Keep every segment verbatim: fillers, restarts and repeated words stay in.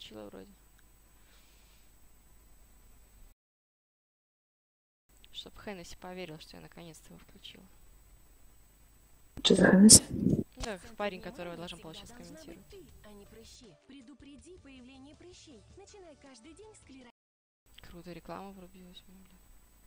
включила вроде. Чтоб Хеннесси поверил, что я наконец-то его включила. Что за Хеннесси? Да, парень, которого должен был сейчас комментировать. Круто, реклама врубилась. Бля.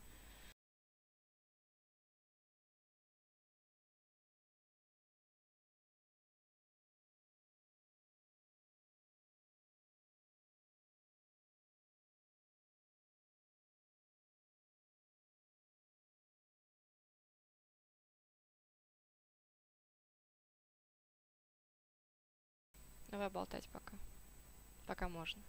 Давай болтать пока. Пока можно.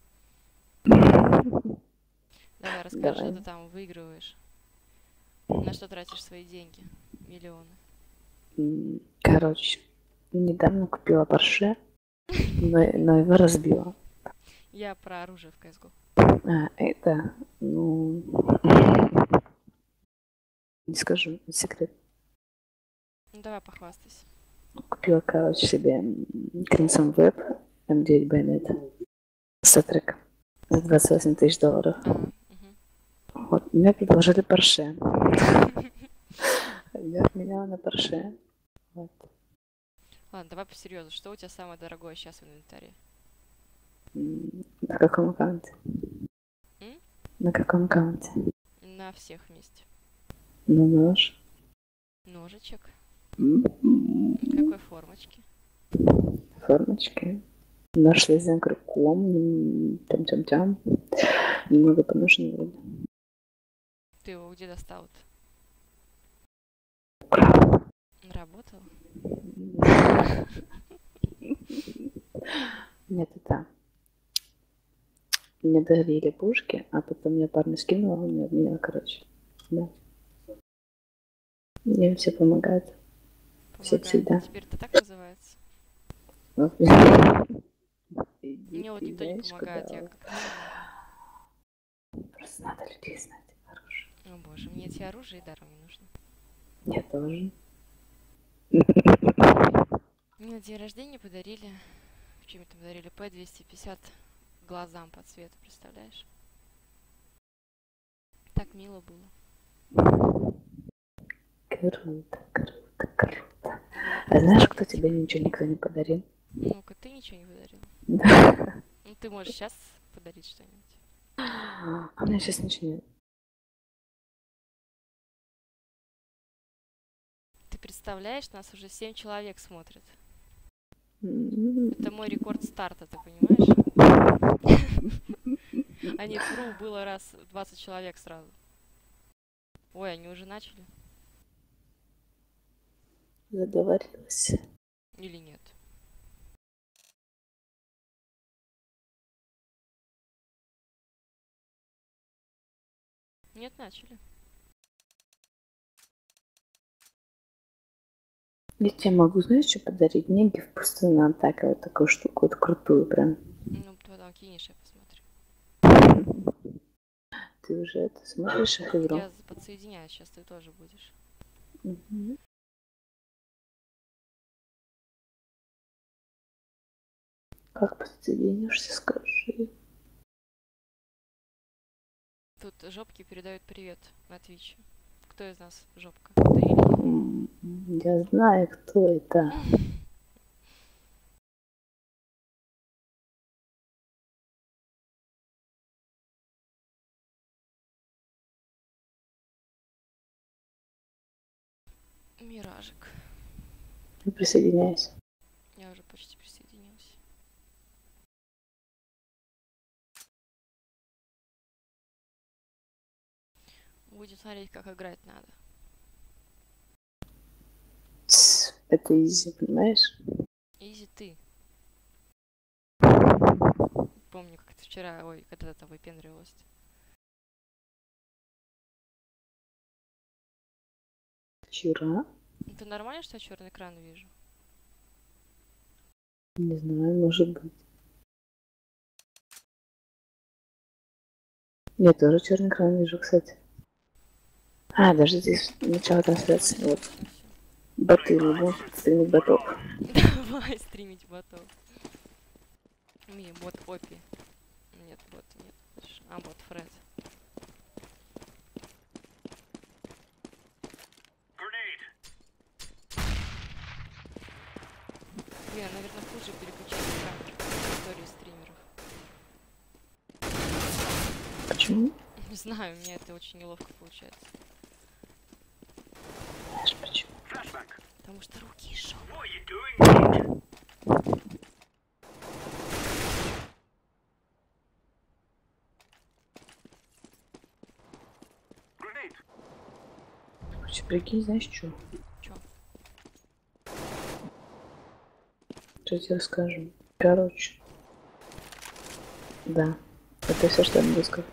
Давай, расскажи, Давай. что ты там выигрываешь. На что тратишь свои деньги? Миллионы. Короче, недавно купила Порше, но, но его разбила. Я про оружие в кс го. А, это, ну... Не скажу, это секрет. Ну давай похвастайся. Купила, короче, себе Crimson Web эм девять Bayonet сетрик за двадцать восемь тысяч долларов. А, угу. Вот, мне предложили Порше. Я обменяла на Порше. Вот. Ладно, давай по серьезу. Что у тебя самое дорогое сейчас в инвентаре? На каком аккаунте? М? На каком аккаунте? На всех вместе. На нож. Ножичек. Mm-hmm. Какой формочки? Формочки. Нашли за крюком. Тям-тям-тям. Немного поношенный вроде. Ты его где достал-то? Работал? Нет, это... Мне дарили пушки, а потом я парня скинула, он мне обменял, короче. Да. Мне все помогает. Все всегда. Теперь это так называется? Мне вот никто не помогает, я как-то... Просто надо людей знать. Хорошо. О боже, мне эти оружия и даром не нужны. Я тоже. Мне на день рождения подарили... Чем это подарили? пэ двести пятьдесят глазам по цвету, представляешь? Так мило было. Круто, круто, круто. А знаешь, кто тебе ничего никто не подарил? Ну-ка, ты ничего не подарил? Да. Ну, ты можешь сейчас подарить что-нибудь. А у меня сейчас ничего нет. Ты представляешь, нас уже семь человек смотрят. Mm-hmm. Это мой рекорд старта, ты понимаешь? А не вру, было раз двадцать человек сразу. Ой, они уже начали? Заговорилась. Или нет? Нет, начали. Я тебе могу, знаешь, что подарить? Мне гиф просто на атаку, вот такую штуку, вот крутую прям. Ну, потом кинешь, я посмотрю. Ты уже это смотришь их игру? Я подсоединяюсь, сейчас ты тоже будешь. Угу. Как подсоединишься, скажи. Тут жопки передают привет на Твиче. Кто из нас жопка? Ты или я? Я знаю, кто это. Миражик. Я присоединяюсь. Я уже почти присоединилась. Будем смотреть, как играть надо. Это изи, понимаешь? Изи ты. Помню, как ты вчера, ой, когда ты там выпендривалась. Вчера? Это нормально, что я черный экран вижу? Не знаю, может быть. Я тоже черный экран вижу, кстати. А, даже здесь начало трансляции. Вот. Боты, не буду стримить ботов. Давай стримить ботов. Ми, бот Опи. Нет, бот нет. А, бот Фред. Блин, наверное, хуже переключать камеры в истории стримеров. Почему? Не знаю, у меня это очень неловко получается. Знаешь почему? Потому что руки шоу. Короче, прикинь, знаешь что? Чё? Что я тебе расскажу? Короче. Да. Это все, что я могу сказать.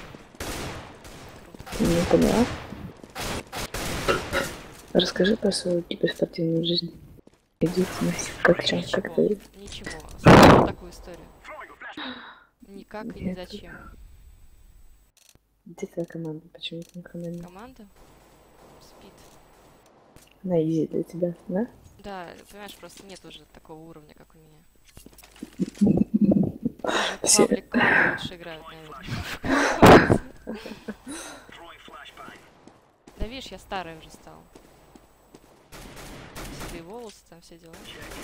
Ты не поняла? Расскажи про свою киберспортивную жизнь. Иди вниз. Как чем? Ничего. Как ты? Ничего. Скажи вот такую историю. Никак и ни Нет. зачем. Где твоя команда? Почему ты на команде? Команда спит. Она изи для тебя, да? Да, понимаешь, просто нет уже такого уровня, как у меня. Даже Все. паблик кланы лучше играют, наверное. Да видишь, я старая уже стала. Седые волосы, там все дела.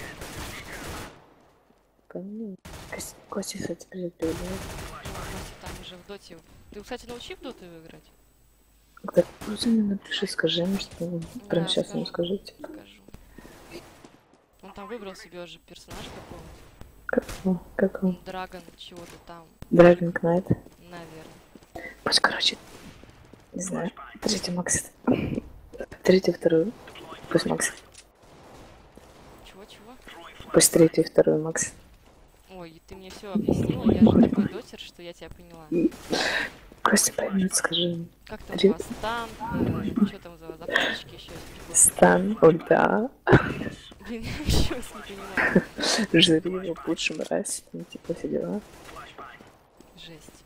Понял. Костя, кстати, привет, привет. Костя там уже в доте. Ты, кстати, научи в доту играть? Так, просто мне напиши, скажи ему, что прямо Да, сейчас скажу. ему скажи, типа. Скажу. Он там выбрал себе уже персонаж какого-то. Какого? Какого? Драгон чего-то там. Dragon Knight. Наверное. Пусть, короче, не знаю. Третий Макс. Третий, второй. Пусть Макс. Чего-чего? Пусть третий, второй Макс. Ой, ты мне все объяснила, я же такой дотер, что я тебя поняла. Костя поймет, скажи. Как там Три- у вас стан, что там за запальчики еще? Стан, ульта, Блин, я вообще вас не понимаю. жри его, пуш, мразь, там типа все дела. Жесть.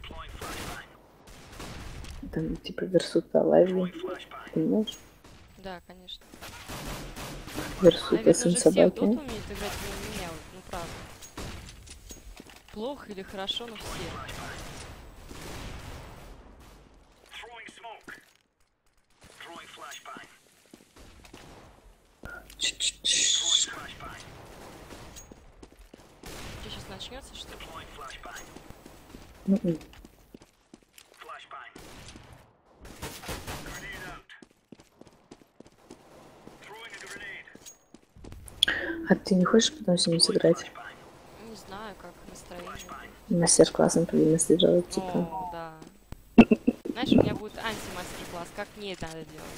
Там типа версута лайви, понимаешь? Да, конечно. Версута Наверное, сын уже все в доту собаки. умеют играть, кроме меня, вот, ну правда. Плохо или хорошо, но все. Ч-ч-ч. Что сейчас начнется, что ли? М-м. А ты не хочешь потом с ним сыграть? Не знаю, как настроение. Мастер-классом по сделать, типа. О, да. Знаешь, у меня будет анти-мастер-класс, как мне это надо делать.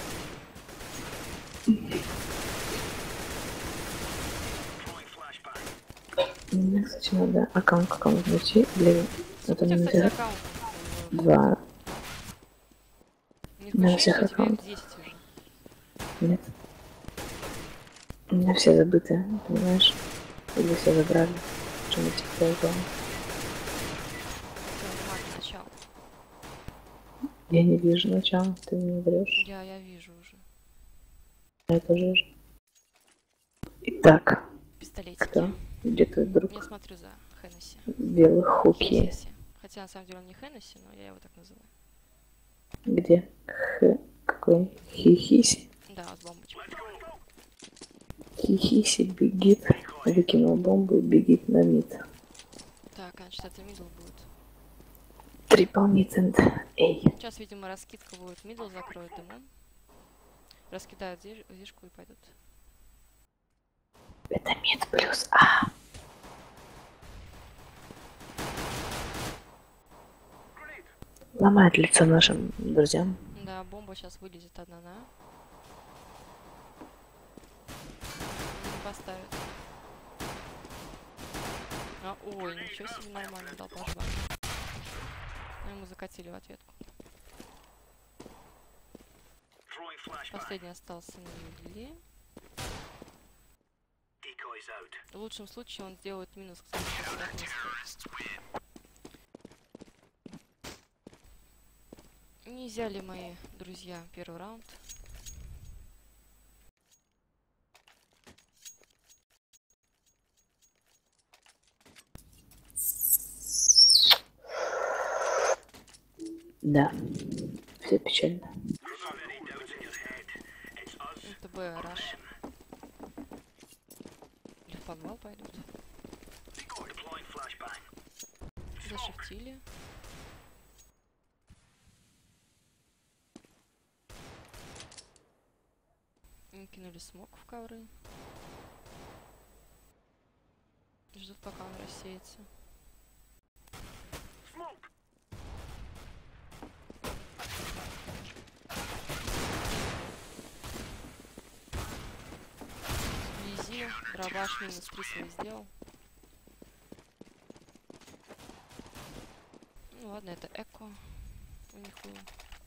Мне, кстати, надо аккаунт какому-то найти для... Сколько у Это тебя, не кстати, для... аккаунтов? Два. Не У меня включили, всех что тебе их аккаунтов. десять уже? Нет. У меня все забыты, понимаешь? Или все забрали. Что-нибудь типа этого. Всё, нормально, начало. Я не вижу начала, ты мне врешь. Я, я вижу уже. Я тоже вижу. Итак, Пистолетики. кто? Где твой друг? Я смотрю за Хеннесси. Белый хуки. Хеннесси. Хотя на самом деле он не Хеннесси, но я его так называю. Где? Х... Какой? Хихиси. Да, с бомбочкой. Хихиси бегит. Выкинул бомбу и бегит на мид. Так, значит, это мидл будет. Трипл мид энд эй. Сейчас, видимо, раскидка будет. Мидл закроет дымом. Раскидают зиш- зишку и пойдут. Это мид плюс А. Ломает лицо нашим друзьям. Да, бомба сейчас вылезет одна на. Не поставит. А, ой, ничего себе, нормально дал по жвачке. Ну, ему закатили в ответку. Последний остался на медле. В лучшем случае он сделает минус, кстати, сейчас так не стоит. Не взяли мои друзья первый раунд. Да. Все печально. Это Б, Раш. Или в подвал пойдут. Зашифтили. Кинули смог в ковры. Ждут, пока он рассеется. Вблизи дробаш минус три свои сделал. Ну ладно, это эко у них было.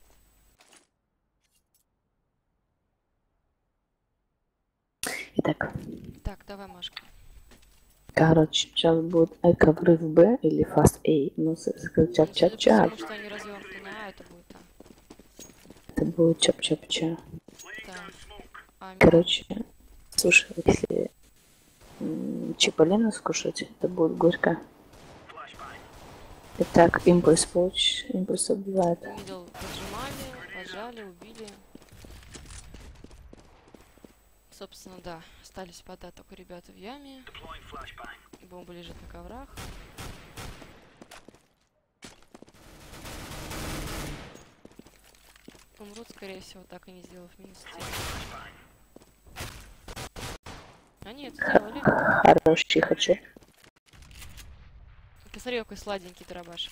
Итак. Так, давай, Машка. Короче, сейчас будет эко врыв Б или фаст А. Ну, чап-чап-чап. Потому что они развернуты на А, это будет А. Это будет чап-чап-ча. Да. А, Короче, слушай, если Чиполлино скушать, это будет горько. Итак, импульс получ, импульс убивает. Мидл поджимали, поджали, убили. Собственно, да, остались пода только ребята в яме. Бомба лежит на коврах. Умрут, скорее всего, так и не сделав минус три. Они это сделали. Хороший хочу. Посмотри, какой сладенький дробашек.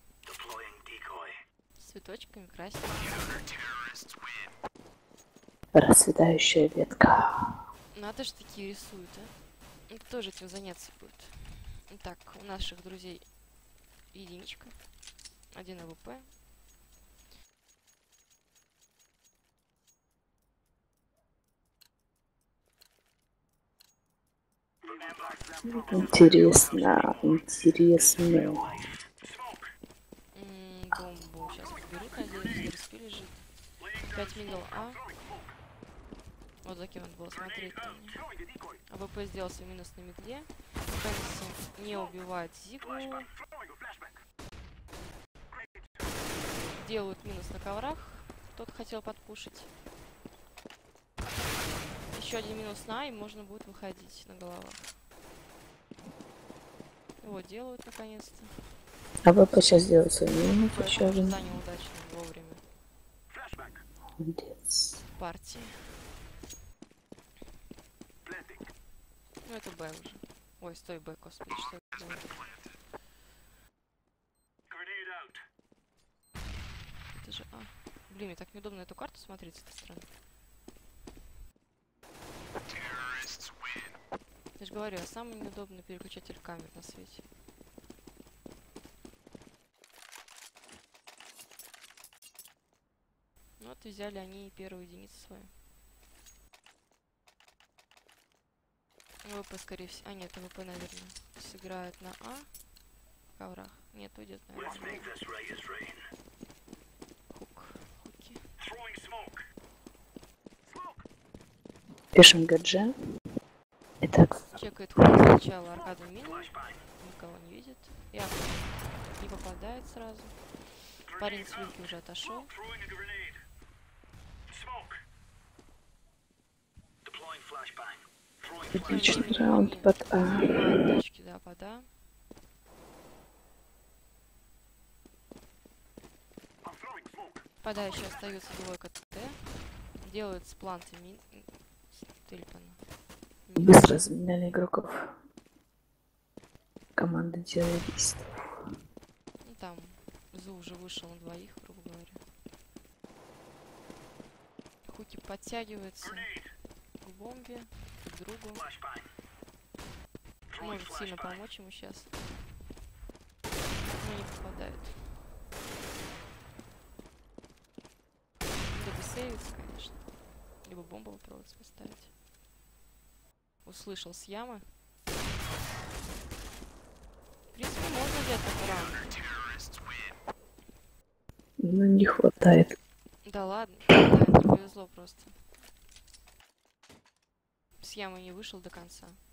С цветочками, красненький. Расцветающая ветка. Надо же такие рисуют, а? Это тоже этим заняться будет. Так, у наших друзей единичка. Один АВП. Интересно, интересно. М-м, бомбу сейчас подберут, надеюсь, респи лежит. пять мидл А. Вот таким вот было смотреть. АВП сделался минус на мидле. Фэнси не убивает Зигу. Делают минус на коврах. Кто-то хотел подпушить. Еще один минус на, и можно будет выходить на головах. Вот, делают наконец-то. А вы сейчас сделать свой минус еще один. Занял удачно, вовремя. Молодец. Партии. Ну, это Б уже. Ой, стой, Б, господи, что это было? Это же А. Блин, мне так неудобно эту карту смотреть с этой стороны. Я же говорю, я самый неудобный переключатель камер на свете. Ну вот и взяли они первую единицу свою. ВП, скорее всего... А, нет, ВП, наверное, сыграет на А в коврах. Нет, уйдет, наверное. Хук. Хуки. Пишем ГДЖ. Итак. Чекает хук сначала аркаду мину. Никого не видит. Я не попадает сразу. Парень с люльки уже отошел. Отличный раунд под А. Точки, да, под А. Подающие остаются двойка ТТ. Делают спланты мин... Тельпана. Быстро заменяли игроков. Команда террористов. Ну там Зу уже вышел на двоих, грубо говоря. Хуки подтягиваются к бомбе, к другу. Может сильно помочь ему сейчас. Но не попадает. Либо сейвится, конечно. Либо бомбу попробуется поставить. Услышал с ямы. В принципе, можно взять такой раунд. Ну, не хватает. Да ладно, да, это повезло просто. С ямы не вышел до конца.